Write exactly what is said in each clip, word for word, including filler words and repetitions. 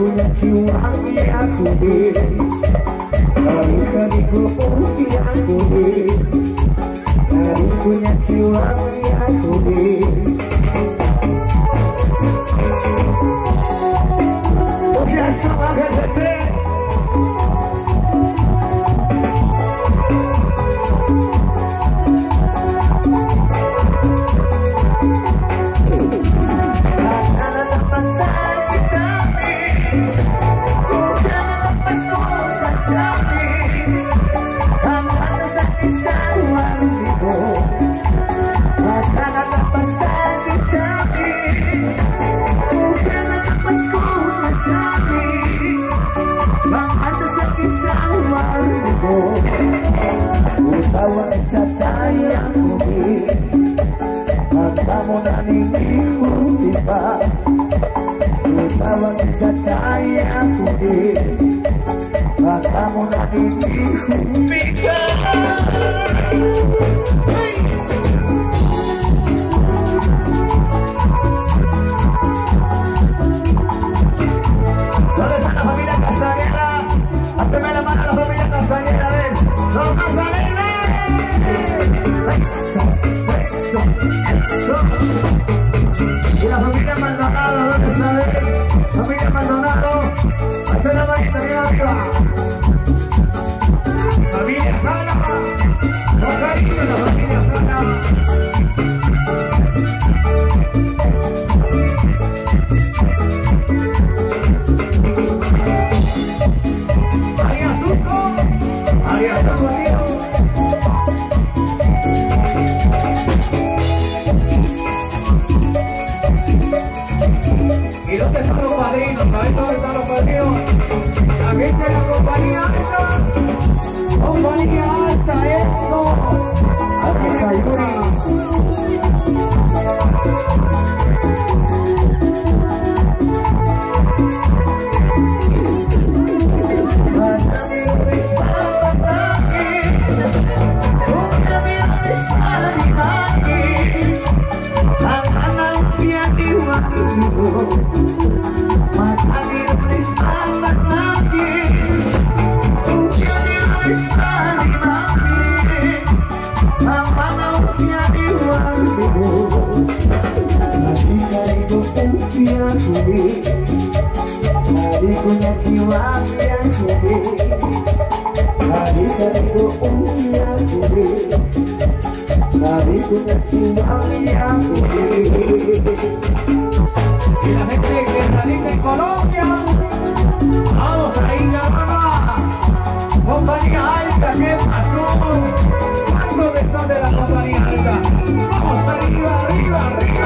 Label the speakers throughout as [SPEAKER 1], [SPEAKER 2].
[SPEAKER 1] punya jiwa aku deh, kali kaliku punya aku deh, kali punya jiwa aku deh. Oke, sama aja utawa sayangku kamu nangiku tiba utawa sayangku kamu nangiku tiba. ¿Dónde está la familia Castañeda? Hazme la mano a la familia Castañeda, ven. ¡Los Castañeda! Eso, eso, eso. Y la familia Maldonado, ¿dónde está? Familia Maldonado, hace la manita bien arriba. Familia Jala, no cariño, la familia Jala. ¿Y dónde están los padrinos? ¿Sabes dónde están los padrinos? La gente de la compañía alta. Compañía alta, eso. Así es, Sayuri. Hari punya jiwa yang kude, hari kariku punya kude, hari punya jiwa yang kude. Y la gente que radica en Colombia, vamos a ir a mamá. Compañía alta, ¿qué pasó? ¿Cuántos están de la compañía alta? Vamos arriba, arriba, arriba.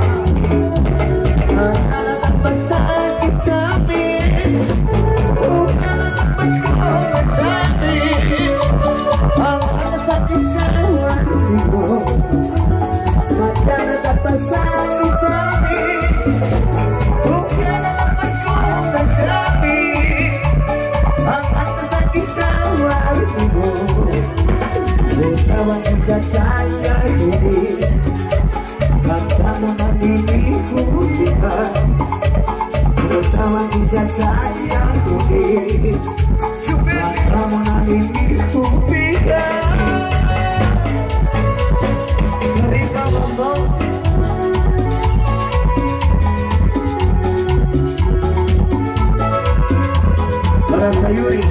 [SPEAKER 1] Para Sayuri.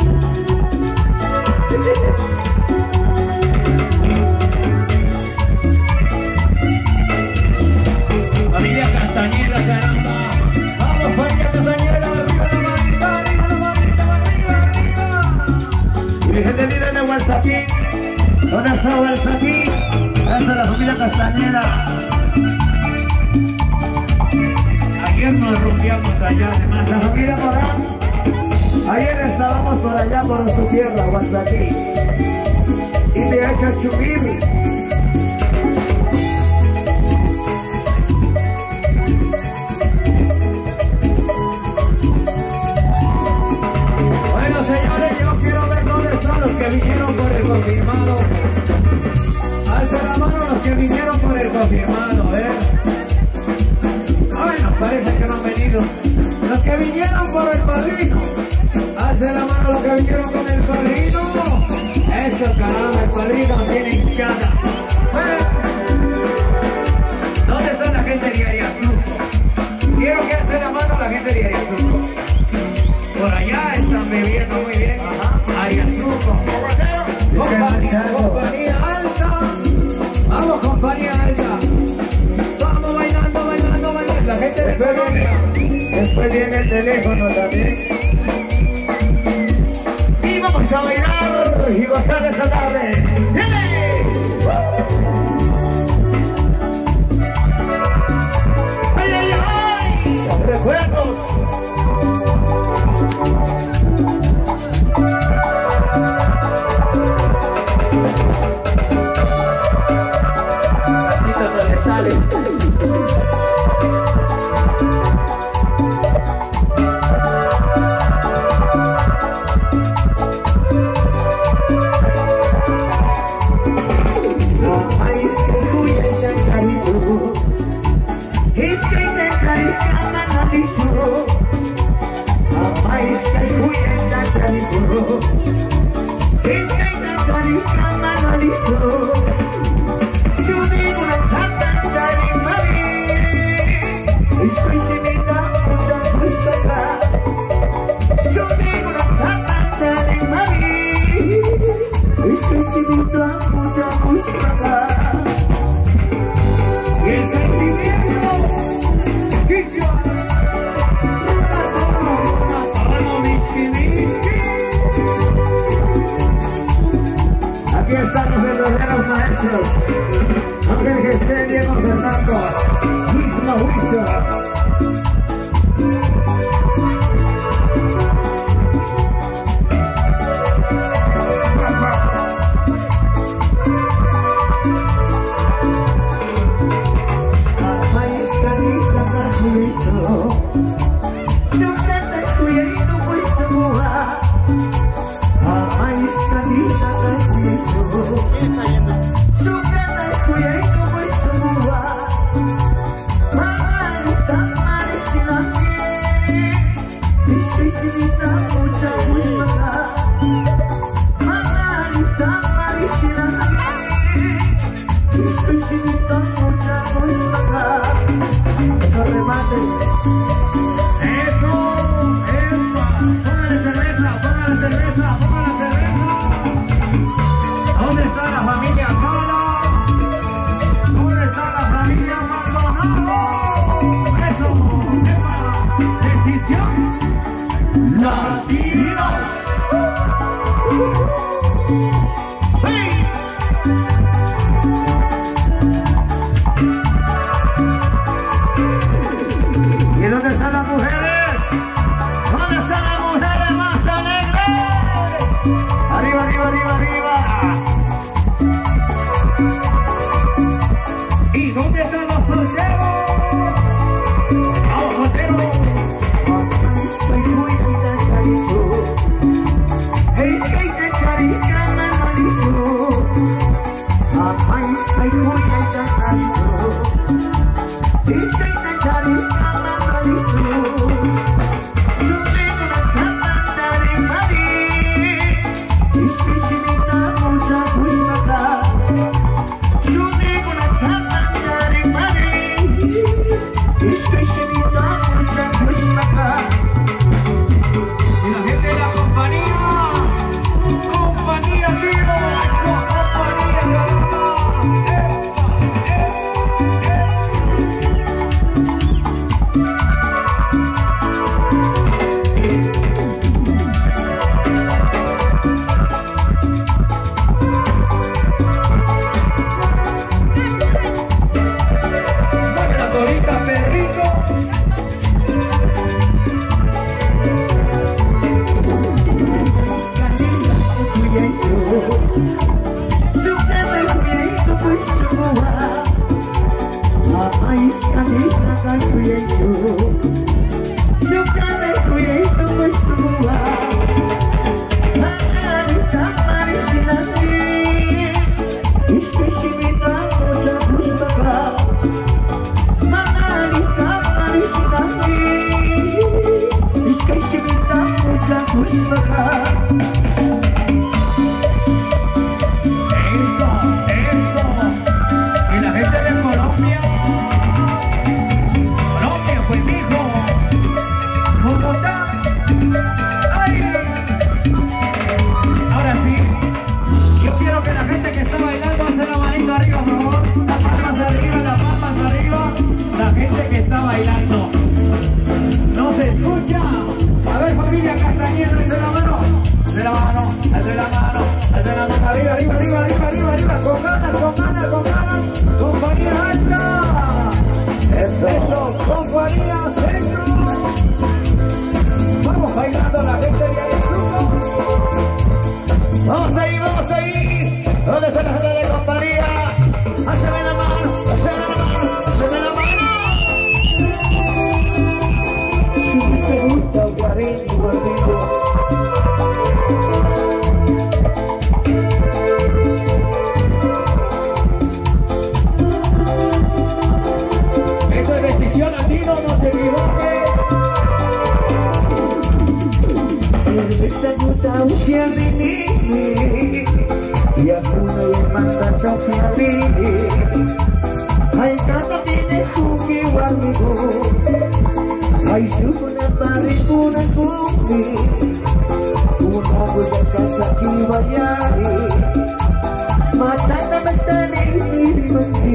[SPEAKER 1] Familia Castañeda, caramba. Vamos, familia Castañeda, arriba la manita, arriba la manita, arriba, arriba. Virgen de Vida de Huelsaquín. ¿Dónde está Huelsaquín? Esa es la familia Castañeda. Ayer nos rumbeamos allá, además la familia Morán. Ayer estábamos por allá por su tierra, Huelsaquín. Y de hecho Chubir. Bueno, señores, yo quiero ver dónde están los que vinieron por el confirmado. Alza la mano los que vinieron por el confirmado, ¿eh? Bueno, parece que no han venido. Los que vinieron por con el padrino. Eso, caramba, el padrino tiene hinchada. ¿Dónde está la gente de Ariazuco? Quiero que hace la mano la gente de Ariazuco. Por allá están bebiendo muy bien. Ajá. Ariazuco. Compañía, compañía alta. Vamos, compañía alta. Vamos bailando, bailando, bailando. La gente de Colombia. Después viene el teléfono también. Y vamos a bailar y gozar esa tarde. ¡Hey! ¡Ay, ay, ay! ¡Recuerdos! Así no le sale. Aquí están los verdaderos maestros. Ángel Gesell, Diego Fernando, Luis Mauricio.
[SPEAKER 2] Whisper
[SPEAKER 1] fiali ay kata tine kuki warmiku ay sukuna paripuna kuki una budak kasaki wayai matata magsani diri mandi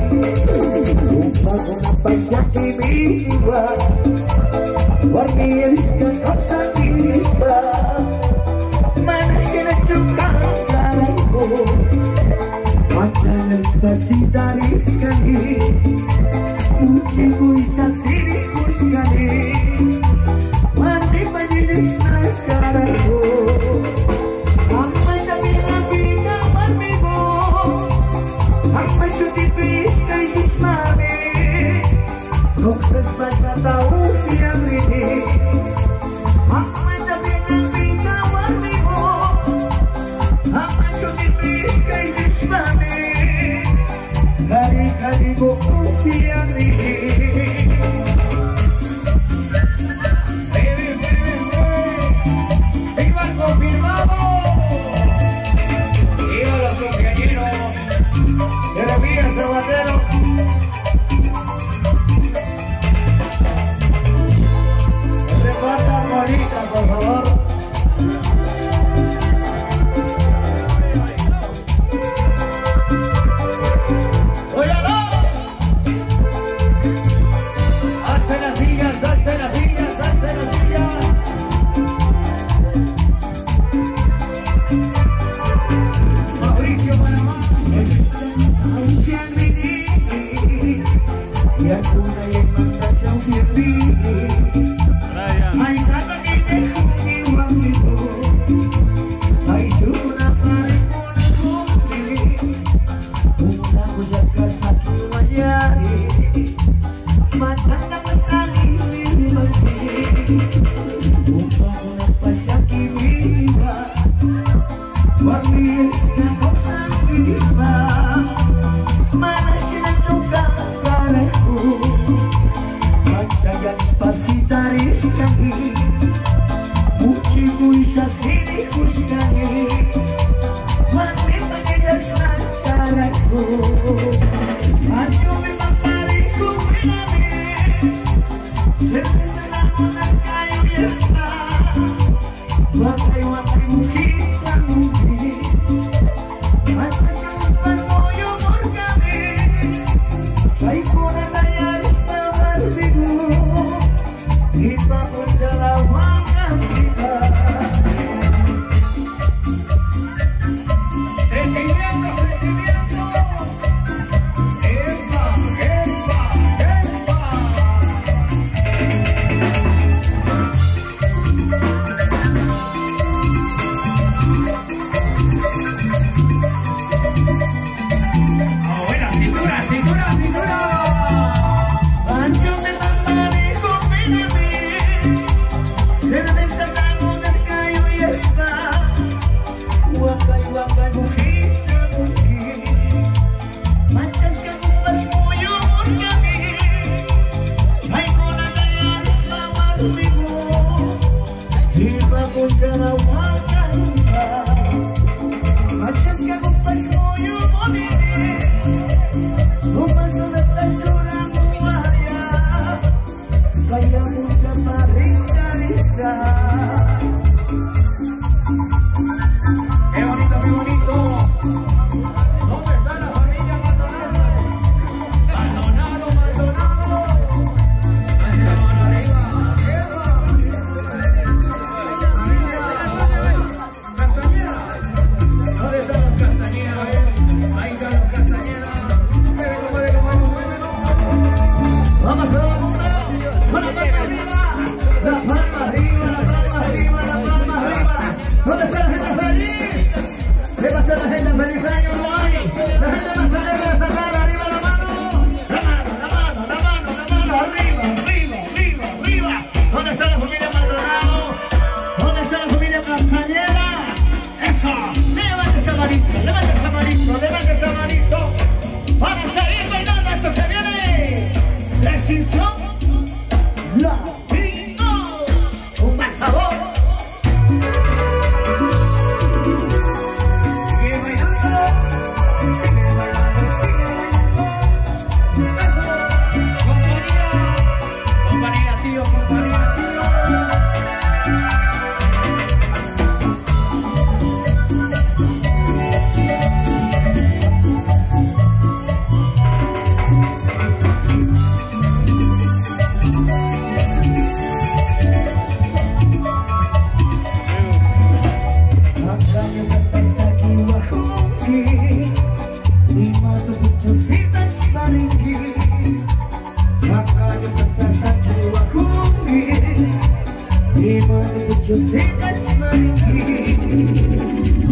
[SPEAKER 1] umpag na pasyaki bitiwa warmiyas ka kapsakilis ba mana sinatsukan karangko matagal kasi daris kani uci ko'y sa sinikus kani mati panilis na karangko ang masabi-sabi ka marmi mo ang masutipis kay Ismami Hoksas ba sa tao siyang rini ang masabi-sabi ka marmi mo ang masutipis kay Ismami kali-kali ko kung siyang rini confirmado iba los cumpleañeros de la Villa Sabatero repartan bonita por favor óyalo alce las sillas alce las sillas alce las sillas Mauricio Panamá aunque agredí y alguna y en mandarse a un firme ay nada que te juzgue un amigo ay una paripona cumple una cuya casa que vaya matanda pasali mi maldi un poco de pasa que viva warmis na kapsakilis ba mana sinatsukan karangko magsayan pasitaris kani uci ko'y sa sinikus kani mati panilis na karangko at yung ipapari ko pinami cerveza na muna kayo yasta wakay-wakay mukit sa mukit at masyampan mo yung orgami sa'y ko na nayaris na marbigo iba ko dalawang kantika sentimiento, sentimiento epa, epa, epa Abuela, cintura, cintura, cintura. Ancho de mamare con pinami, cerveza tango del cayo y está. Wakay, wakay, mujit, mujit. Manchas que ocupas muy orgami. Ay, con la dayaris la marmigo. Iba con cada wakayuka. Manchas que ocupas muy orgami. Umaso na tansura muaya kaya mucha parincarisa qué bonito, qué bonito ¿dónde está la familia Maldonado? Maldonado, Maldonado Maldonado arriba, Castañeda ¿dónde están los Castañedas? Ahí están los Castañedas vamos a dar un con la palma arriba, la palma arriba, la palma arriba, la palma arriba. ¿Dónde está la gente feliz? ¿Qué pasa la gente feliz año hoy? La gente más alegre de sacar arriba la mano, la mano, la mano, la mano, la mano, arriba, arriba, arriba, arriba. ¿Dónde está la familia Maldonado? ¿Dónde está la familia Castañeda? Eso, levante esa manito, levante esa manito, levante esa manito para seguir bailando. Esto se viene la extinción Latinos con más sabor. Sigue bailando, sigue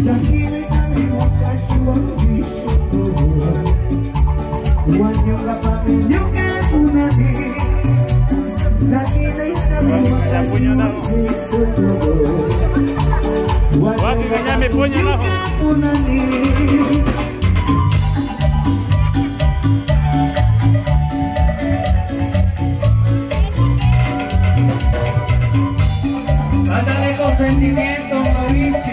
[SPEAKER 1] Ándale con sentimiento, Mauricio.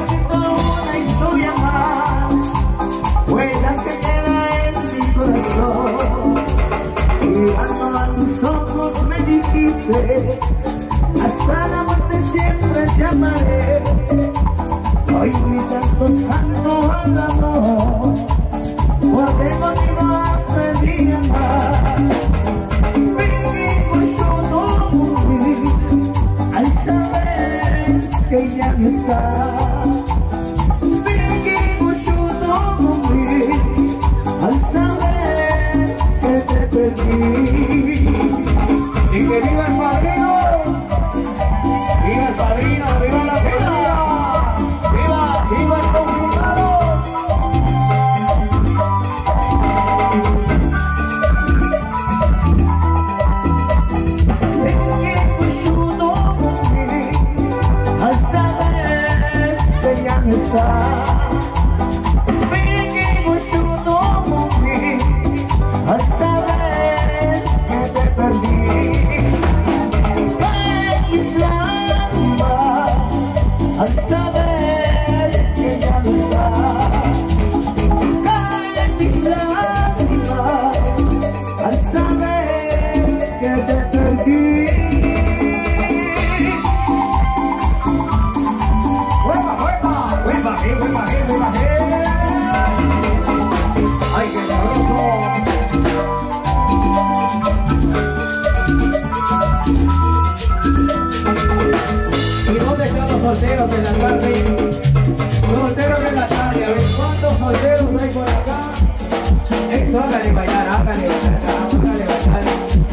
[SPEAKER 1] escrito una historia más, huellas que quedan en mi corazón. Mirando a tus ojos me dijiste, hasta la muerte siempre te amaré. Hoy mi tantos canto al amor, porque contigo aprendí a amar. Vivimos yo no morir, al saber que ya no estás. Vivimos yo no morir, al saber que te perdí. Y que viva el padrino, viva el padrino, viva la vida, viva, viva el complicado. Vivimos yo no morir, al saber que ya no estás. Vivimos yo no morir, al saber que te perdí. Caen mis lágrimas, al saber que ya no estás. Caen mis lágrimas, al saber que te perdí. ¡Hueva, hueva! ¡Hueva, eh, hueva, eh, hueva, eh! ¡Ay, qué sabroso! ¿Y dónde están los solteros de la tarde? Solteros de la tarde, a ver cuántos solteros hay por acá. Eso, hágale bailar, hágale bailar, hágale bailar.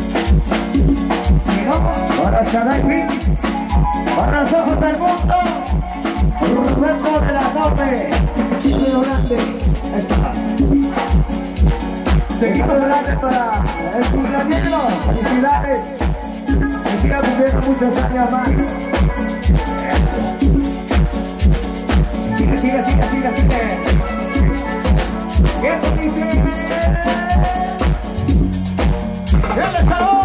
[SPEAKER 1] Si no, para Shaddai Beats, para los ojos del mundo, Roberto de la Torre, Río Grande, está. Seguimos adelante para el cumpleañero, felicidades, que siga viviendo muchos años más. Sigue, sigue, sigue, sigue, sigue. ¿Qué te dice? ¡Dale sabor!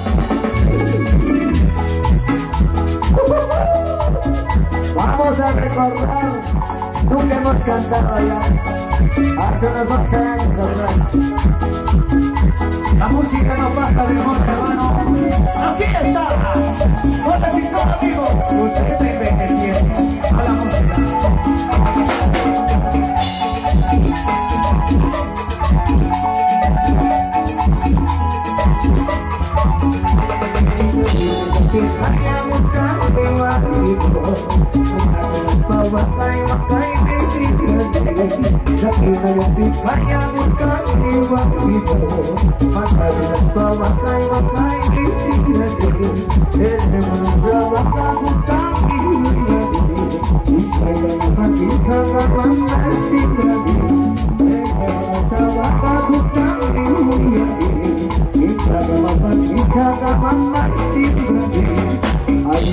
[SPEAKER 1] Vamos a recordar, nunca hemos cantado allá, hace unos doce años atrás. La música no pasa de moda, hermano. Aquí está, hola si son amigos, usted está envejeciendo a la música. Vaya buscando marido, para makai makai baby, vaya buscando marido, para makai makai baby, desde mundo va buscando y se le matiza la banda estirada, desde mundo va buscando y se le matiza la banda estirada. Ay,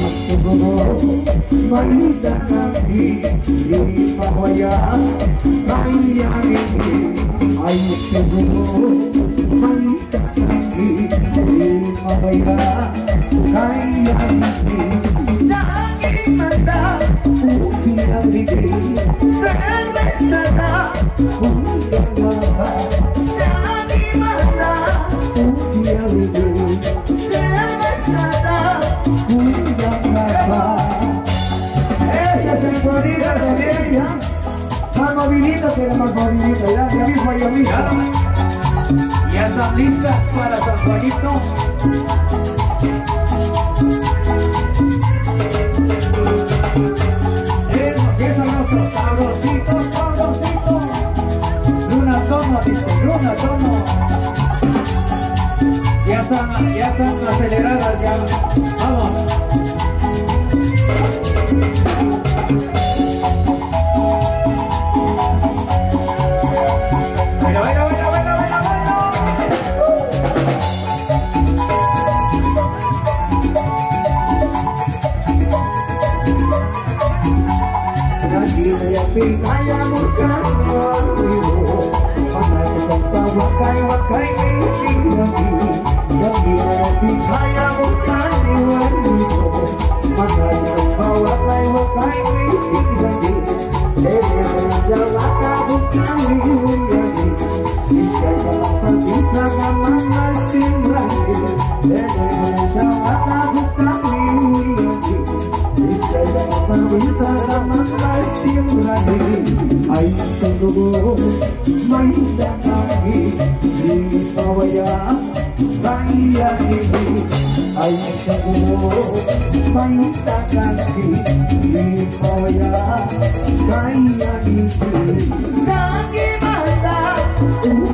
[SPEAKER 1] Marita Naki, Yuri Pahwaya, Kaya Niki. Ay, Marita Naki, Yuri Pahwaya, Kaya Niki. Sagi mata, Ukiya Niki, Sende Sada, Ukiya Napa. Sagi mata, Ukiya Niki, Sende Sada, Ukiya Napa. Esa es el sonido de ella, más movidito que la más movidito, ya, ya mismo yo mismo. ¿Ya están listas para San Juanito? Eso, que sabroso, sabrosito, sabrosito. Luna tono, dice, luna tono. Ya están, ya están aceleradas, ya. Vamos. Baila, baila, baila, baila, baila, baila. Vaya buscando arriba, para que está wakai wakai mi vaya buscando arriba, para que está wakai wakai mi tunggu mainkan lagi di bawah raya ini. Ayo tunggu mainkan lagi di bawah raya ini.